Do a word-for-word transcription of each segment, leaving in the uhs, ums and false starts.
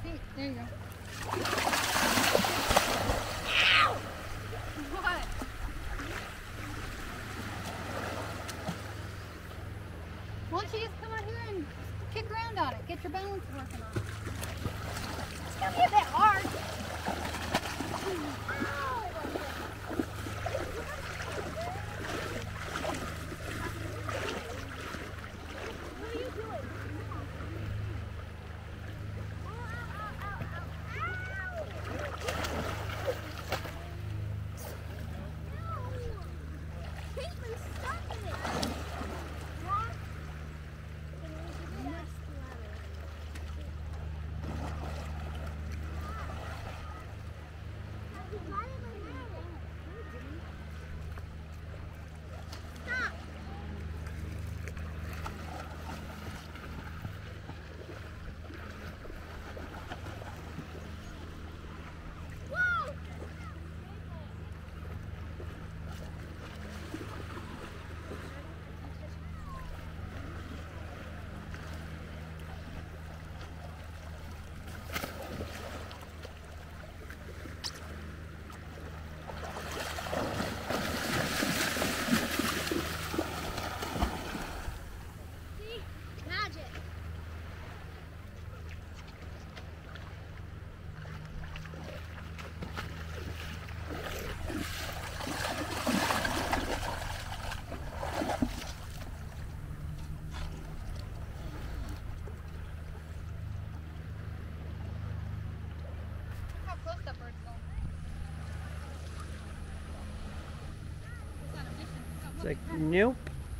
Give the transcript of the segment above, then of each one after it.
See, there you go. Ow! What? Why don't you just come out here and kick around on it? Get your balance working on it. It's gonna be a bit hard. How close that bird's going. It's on a mission. It's like, nope.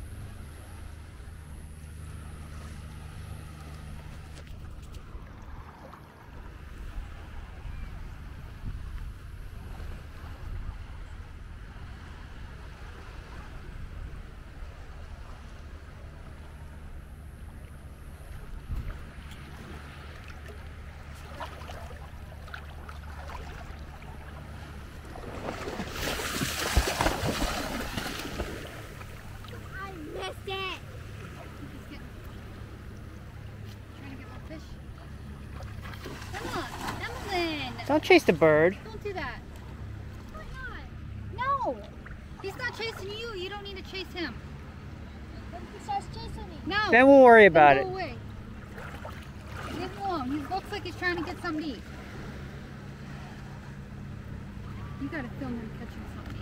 Don't chase the bird. Don't do that. Why not? No. He's not chasing you. You don't need to chase him. What if he starts chasing me? No. Then we'll worry about Then it. go away. Leave him alone. He looks like he's trying to get something to eat. You gotta film him catching something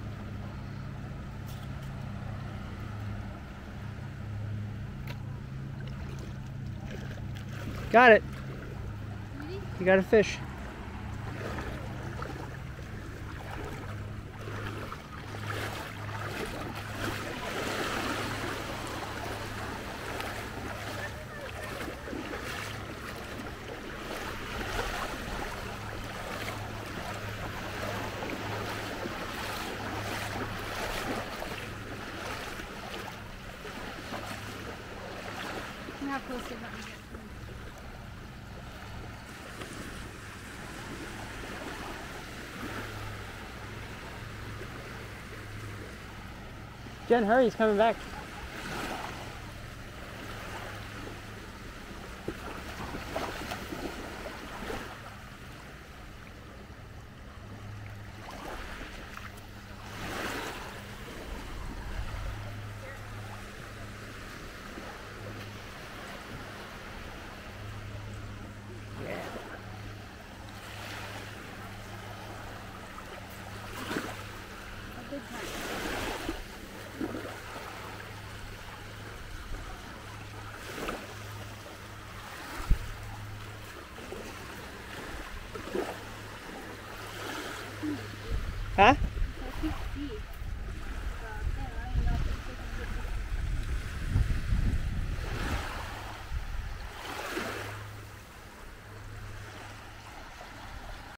to eat. Got it. Ready? You got a fish. How close did that get to him? Jen, hurry, he's coming back. A big one. Huh?